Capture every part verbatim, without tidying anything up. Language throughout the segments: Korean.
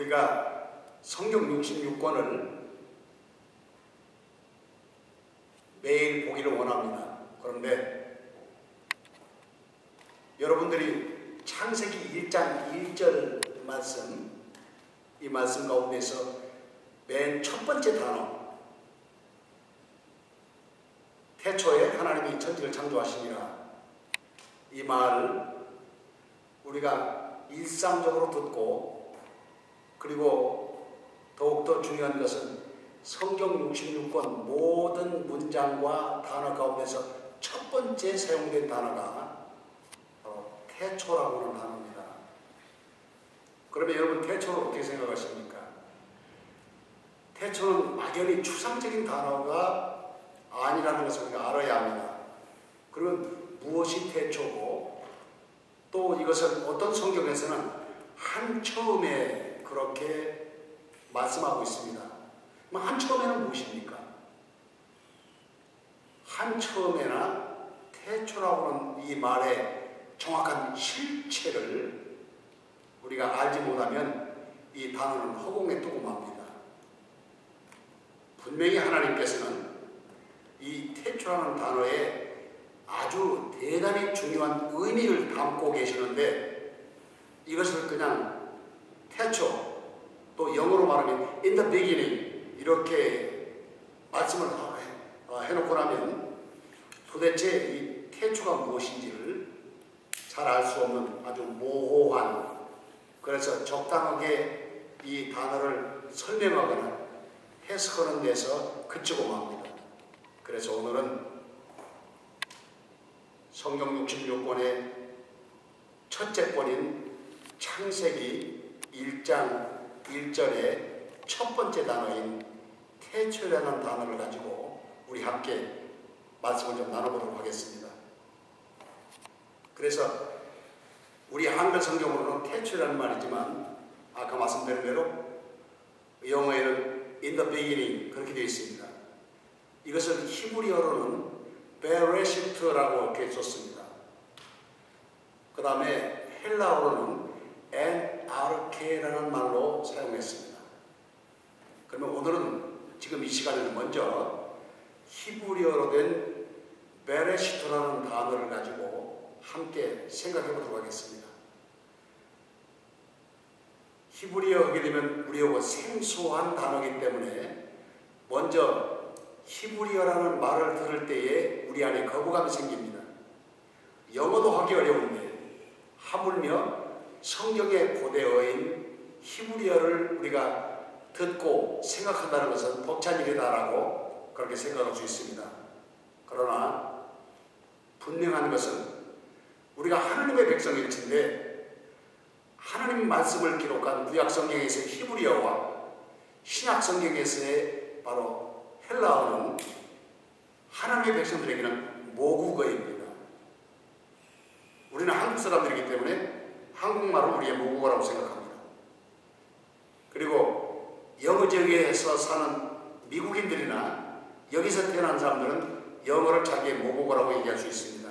우리가 성경 육십육 권을 매일 보기를 원합니다. 그런데 여러분들이 창세기 일 장 일 절 말씀, 이 말씀 가운데서 맨 첫 번째 단어, 태초에 하나님이 천지를 창조하시니라, 이 말을 우리가 일상적으로 듣고, 그리고 더욱더 중요한 것은 성경 육십육 권 모든 문장과 단어 가운데서 첫 번째 사용된 단어가 바로 태초라고 하는 단어입니다. 그러면 여러분, 태초를 어떻게 생각하십니까? 태초는 막연히 추상적인 단어가 아니라는 것을 우리가 알아야 합니다. 그러면 무엇이 태초고, 또 이것은 어떤 성경에서는 한 처음에 그렇게 말씀하고 있습니다. 한 처음에는 무엇입니까? 한 처음에나 태초라고 하는 이 말의 정확한 실체를 우리가 알지 못하면 이 단어는 허공에 두고 맙니다. 분명히 하나님께서는 이 태초라는 단어에 아주 대단히 중요한 의미를 담고 계시는데, 이것을 그냥 태초, 또 영어로 말하면 in the beginning 이렇게 말씀을 해놓고 나면 도대체 이 태초가 무엇인지를 잘 알 수 없는 아주 모호한, 그래서 적당하게 이 단어를 설명하거나 해석하는 데서 그치고 맙니다. 그래서 오늘은 성경 육십육 권의 첫째 권인 창세기 일 장 일 절의 첫 번째 단어인 태초라는 단어를 가지고 우리 함께 말씀을 좀 나눠보도록 하겠습니다. 그래서 우리 한글 성경으로는 태초라는 말이지만, 아까 말씀드린 대로 영어에는 in the beginning 그렇게 되어 있습니다. 이것을 히브리어로는 베레시트라고 이렇게 썼습니다. 그 다음에 헬라어로는 엔아르케라는 말로 사용했습니다. 그러면 오늘은 지금 이 시간에는 먼저 히브리어로 된 베레시트라는 단어를 가지고 함께 생각해 보도록 하겠습니다. 히브리어 하게 되면 우리하고 생소한 단어이기 때문에 먼저 히브리어라는 말을 들을 때에 우리 안에 거부감이 생깁니다. 영어도 하기 어려운데 하물며 성경의 고대어인 히브리어를 우리가 듣고 생각한다는 것은 벅찬 일이다라고 그렇게 생각할 수 있습니다. 그러나 분명한 것은 우리가 하나님의 백성일진데, 하나님 말씀을 기록한 구약성경에서의 히브리어와 신약성경에서의 바로 헬라어는 하나님의 백성들에게는 모국어입니다. 우리는 한국 사람들이기 때문에 한국말을 우리의 모국어라고 생각합니다. 그리고 영어 지역에서 사는 미국인들이나 여기서 태어난 사람들은 영어를 자기의 모국어라고 얘기할 수 있습니다.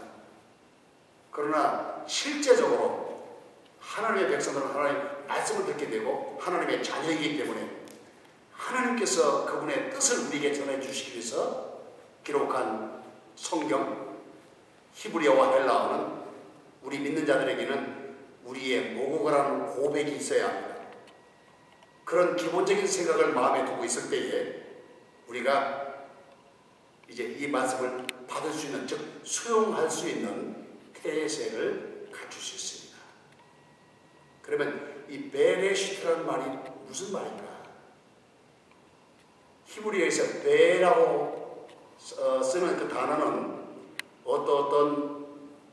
그러나 실제적으로 하나님의 백성들은 하나님의 말씀을 듣게 되고 하나님의 자녀이기 때문에 하나님께서 그분의 뜻을 우리에게 전해주시기 위해서 기록한 성경 히브리어와 헬라어는 우리 믿는 자들에게는 우리의 모국어라는 고백이 있어야 합니다. 그런 기본적인 생각을 마음에 두고 있을 때에 우리가 이제 이 말씀을 받을 수 있는, 즉 수용할 수 있는 태세를 갖출 수 있습니다. 그러면 이 베레시트라는 말이 무슨 말일까? 히브리어에서 베라고 쓰는 그 단어는 어떤 어떤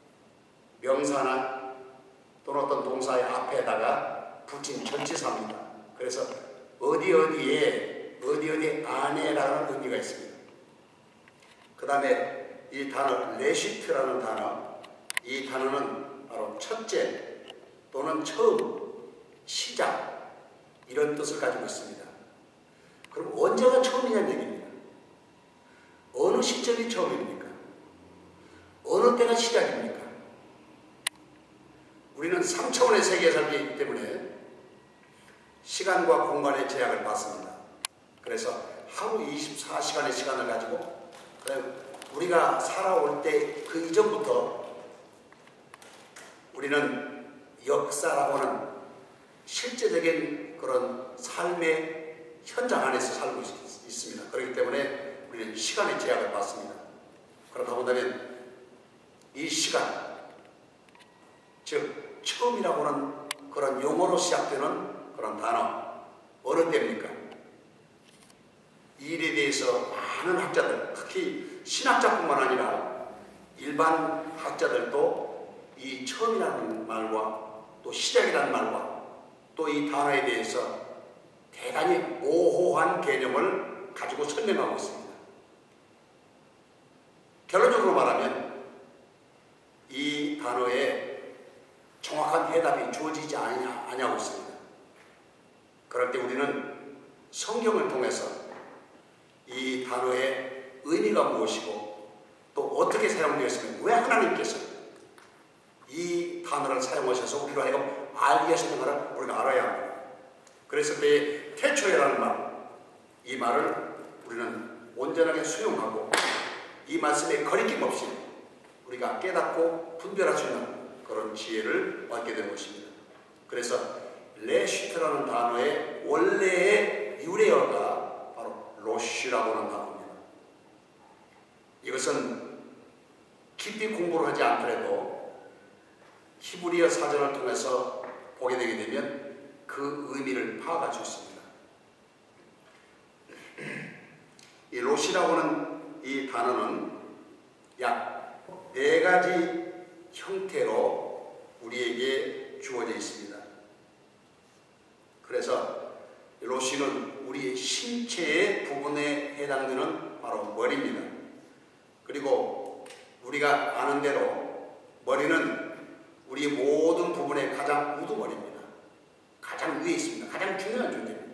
명사나 또는 어떤 동사의 앞에다가 붙인 전치사입니다. 그래서 어디 어디에 어디 어디 안에라는 의미가 있습니다. 그 다음에 이 단어 레시트라는 단어, 이 단어는 바로 첫째 또는 처음, 시작, 이런 뜻을 가지고 있습니다. 그럼 언제가 처음이냐는 얘기입니다. 어느 시점이 처음입니까? 어느 때가 시작입니까? 우리는 삼 차원의 세계에 살기 때문에 시간과 공간의 제약을 받습니다. 그래서 하루 이십사 시간의 시간을 가지고 우리가 살아올 때 그 이전부터 우리는 역사라고 하는 실제적인 그런 삶의 현장 안에서 살고 있, 있습니다. 그렇기 때문에 우리는 시간의 제약을 받습니다. 그렇다 본다면 이 시간, 즉 처음이라고 하는 그런 용어로 시작되는 그런 단어, 어느 때입니까? 이 일에 대해서 많은 학자들, 특히 신학자뿐만 아니라 일반 학자들도 이 처음이라는 말과 또 시작이라는 말과 또 이 단어에 대해서 대단히 모호한 개념을 가지고 설명하고 있습니다. 결론적으로 말하면 이 단어에 정확한 해답이 주어지지 아니하고 있습니다. 그럴 때 우리는 성경을 통해서 이 단어의 의미가 무엇이고 또 어떻게 사용되었으면 왜 하나님께서 이 단어를 사용하셔서 우리로 하여금 알게 하셨는가를 우리가 알아야 합니다. 그래서 때 태초에라는 말, 이 말을 우리는 온전하게 수용하고 이 말씀에 거리낌 없이 우리가 깨닫고 분별할 수 있는 그런 지혜를 얻게 되는 것입니다. 그래서 레시트라는 단어의 원래의 유래어가 바로 로시라고 하는 단어입니다. 이것은 깊이 공부를 하지 않더라도 히브리어 사전을 통해서 보게 되게 되면 그 의미를 파악할 수 있습니다. 이 로시라고 하는 이 단어는 약 네 가지 형태로 우리에게 주어져 있습니다. 그래서 로시는 우리의 신체의 부분에 해당되는 바로 머리입니다. 그리고 우리가 아는 대로 머리는 우리 모든 부분의 가장 우두머리입니다. 가장 위에 있습니다. 가장 중요한 존재입니다.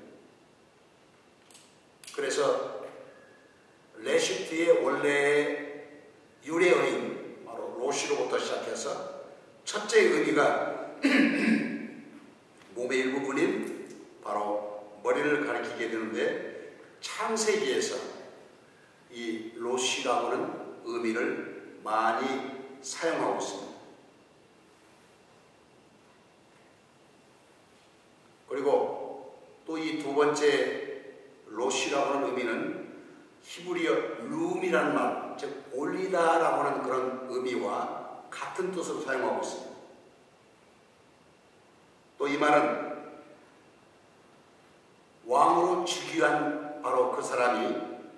그래서 레시트의 원래의 유래어인 바로 로시로부터 시작해서 첫째 의미가 몸의 일부분인 바로 머리를 가리키게 되는데 창세기에서 이 로시라고 하는 의미를 많이 사용하고 있습니다. 그리고 또 이 두 번째 로시라고 하는 의미는 히브리어 룸이라는 말, 즉 올리다라고 하는 그런 의미와 같은 뜻으로 사용하고 있습니다. 또 이 말은 왕으로 즉위한 바로 그 사람이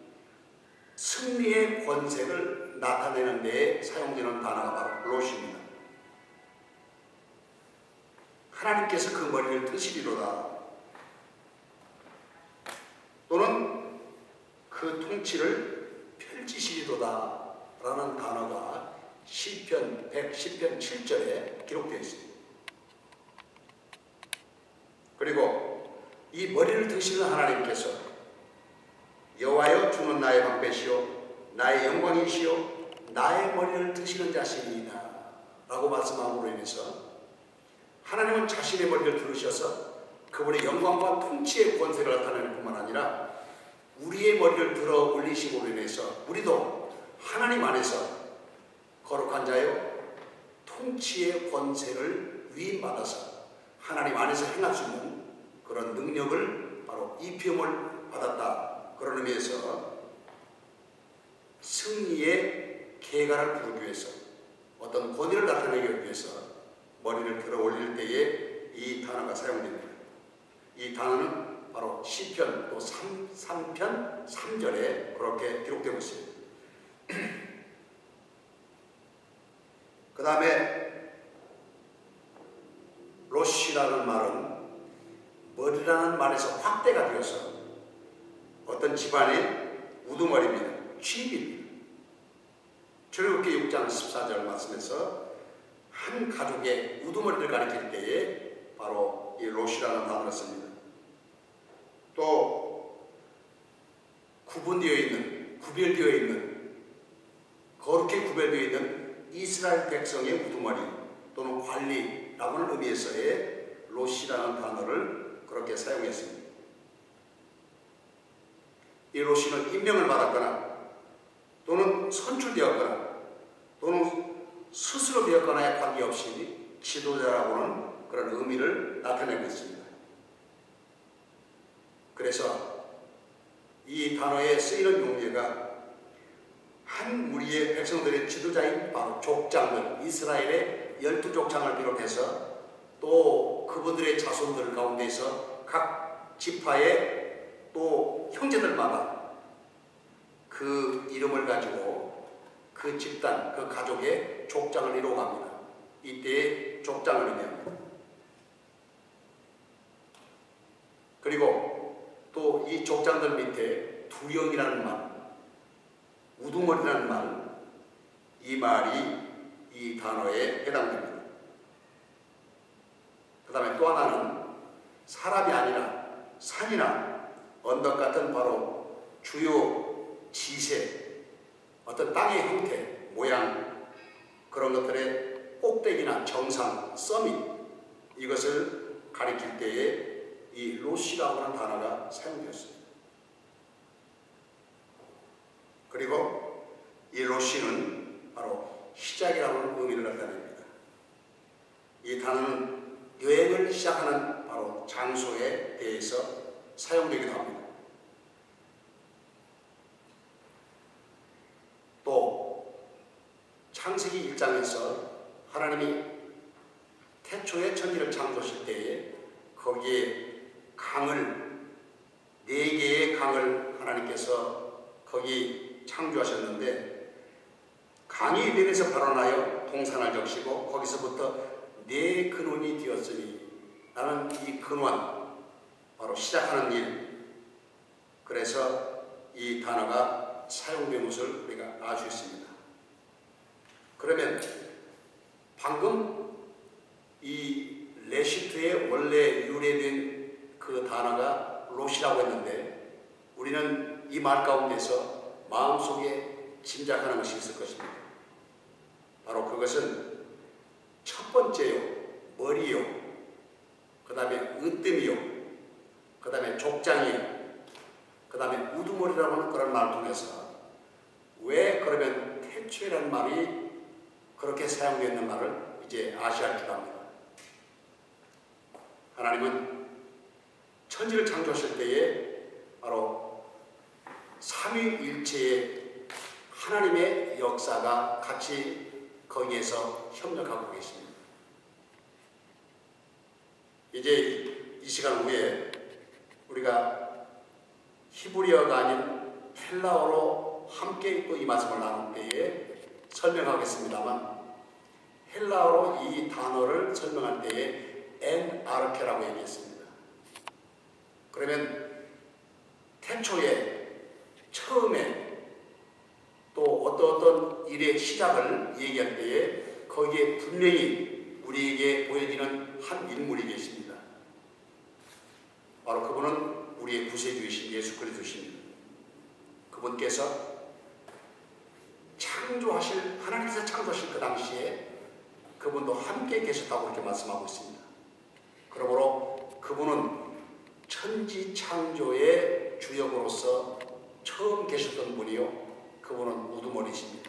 승리의 권세를 나타내는 데에 사용되는 단어가 바로 로시입니다. 하나님께서 그 머리를 뜨시리로다, 또는 그 통치를 펼치시리로다 라는 단어가 시편 백십 편 칠 절에 기록되어 있습니다. 그리고 이 머리를 드시는 하나님께서 여호와여 주는 나의 방패시요 나의 영광이시요 나의 머리를 드시는 자신이다 라고 말씀함으로 인해서 하나님은 자신의 머리를 들으셔서 그분의 영광과 통치의 권세를 나타내는 뿐만 아니라 우리의 머리를 들어 올리심으로 인해서 우리도 하나님 안에서 거룩한 자요 통치의 권세를 위임받아서 하나님 안에서 행할 수 있는 그런 능력을 바로 입힘을 받았다. 그런 의미에서 승리의 계가를 부르기 위해서 어떤 권위를 나타내기 위해서 머리를 들어 올릴 때에 이 단어가 사용됩니다. 이 단어는 바로 시편 또 삼 편 삼 절에 그렇게 기록되고 있습니다. 그 다음에 로시라는 말은 머리라는 말에서 확대가 되어서 어떤 집안의 우두머리입니다. 취입입니다. 출애굽기 육 장 십사 절 말씀에서 한 가족의 우두머리를 가리킬 때에 바로 이 로시라는 단어를 씁니다. 또 구분되어 있는, 구별되어 있는, 거룩히 구별되어 있는 이스라엘 백성의 우두머리 또는 관리라고 하는 의미에서의 로시라는 단어를 그렇게 사용했습니다. 이 로시는 임명을 받았거나 또는 선출되었거나 또는 스스로 되었거나에 관계없이 지도자라고는 그런 의미를 나타내고 있습니다. 그래서 이 단어에 쓰이는 용례가 한 무리의 백성들의 지도자인 바로 족장들, 이스라엘의 열두 족장을 비롯해서 또 그분들의 자손들 가운데서 각 지파의 또 형제들마다 그 이름을 가지고 그 집단, 그 가족의 족장을 이루어갑니다. 이때의 족장을 의미합니다. 그리고 또 이 족장들 밑에 두령이라는 말, 우두머리라는 말, 이 말이 이 단어에 해당됩니다. 그 다음에 또 하나는 사람이 아니라 산이나 언덕 같은 바로 주요 지세, 어떤 땅의 형태, 모양, 그런 것들의 꼭대기나 정상, 서밋, 이것을 가리킬 때에 이 로시라고 하는 단어가 사용되었습니다. 그리고 이 로시는 바로 시작이라고 하는 의미를 나타냅니다. 이 단어는 여행을 시작하는 바로 장소에 대해서 사용되기도 합니다. 또 창세기 일 장에서 하나님이 태초에 천지를 창조하실 때에 거기에 강을, 네 개의 강을 하나님께서 거기 창조하셨는데 강이 에덴에서 발원하여 동산을 적시고 거기서부터 네 근원이 되었으니 나는 이 근원, 바로 시작하는 일, 그래서 이 단어가 사용된 것을 우리가 알 수 있습니다. 그러면 방금 이 레시트의 원래 유래된 그 단어가 로시라고 했는데 우리는 이 말 가운데서 마음속에 짐작하는 것이 있을 것입니다. 바로 그것은 첫 번째요, 머리요, 그 다음에 으뜸이요, 그 다음에 족장이요, 그 다음에 우두머리라고 하는 그런 말을 통해서 왜 그러면 태초이라는 말이 그렇게 사용되는 말을 이제 아시아를 줄 압니다. 하나님은 천지를 창조하실 때에 바로 삼위일체의 하나님의 역사가 같이 거기에서 협력하고 계십니다. 이제 이 시간 후에 우리가 히브리어가 아닌 헬라어로 함께 또 이 말씀을 나눌 때에 설명하겠습니다만 헬라어로 이 단어를 설명할 때에 엔아르케라고 얘기했습니다. 그러면 태초에 처음에 또 어떤 어떤 일의 시작을 얘기할 때에 거기에 분명히 우리에게 보여지는 한 인물이 계십니다. 바로 그분은 우리의 구세주이신 예수 그리스도십니다. 그분께서 창조하실, 하나님께서 창조하실 그 당시에 그분도 함께 계셨다고 이렇게 말씀하고 있습니다. 그러므로 그분은 천지 창조의 주역으로서 처음 계셨던 분이요, 그분은 우두머리십니다.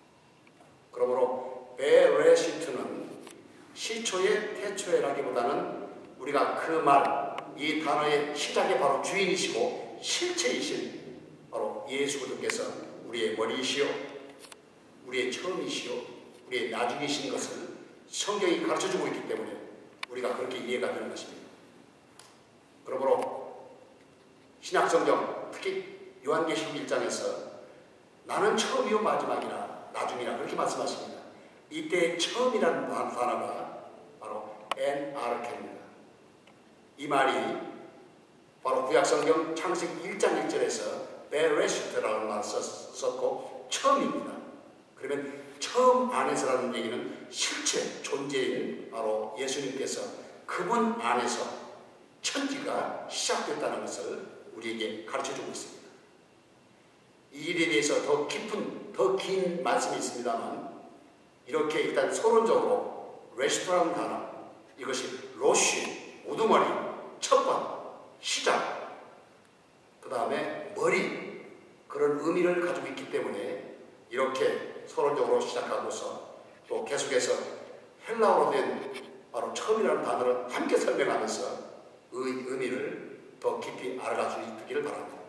그러므로 베레시트는 시초의 태초에라기보다는 우리가 그 말, 이 단어의 시작의 바로 주인이시고 실체이신 바로 예수 그리스도께서 우리의 머리이시오, 우리의 처음이시오, 우리의 나중이신 것을 성경이 가르쳐주고 있기 때문에 우리가 그렇게 이해가 되는 것입니다. 그러므로 신약성경, 특히 요한계시록 일 장에서 나는 처음이요 마지막이라 나중이라 그렇게 말씀하십니다. 이때 처음이라는 단어가 바로 엔아르케입니다. 이 말이 바로 구약성경 창세기 일 장 일 절에서 베레시트라는 말을 썼고 처음입니다. 그러면 처음 안에서라는 얘기는 실체, 존재인 바로 예수님께서 그분 안에서 천지가 시작됐다는 것을 우리에게 가르쳐주고 있습니다. 이 일에 대해서 더 깊은, 더 긴 말씀이 있습니다만 이렇게 일단 서론적으로 레시트라는 단어, 이것이 로시, 우두머리, 첫번, 시작, 그 다음에 머리, 그런 의미를 가지고 있기 때문에 이렇게 서론적으로 시작하고서 또 계속해서 헬라어로 된 바로 처음이라는 단어를 함께 설명하면서 의 의미를 더 깊이 알아갈 수 있기를 바랍니다.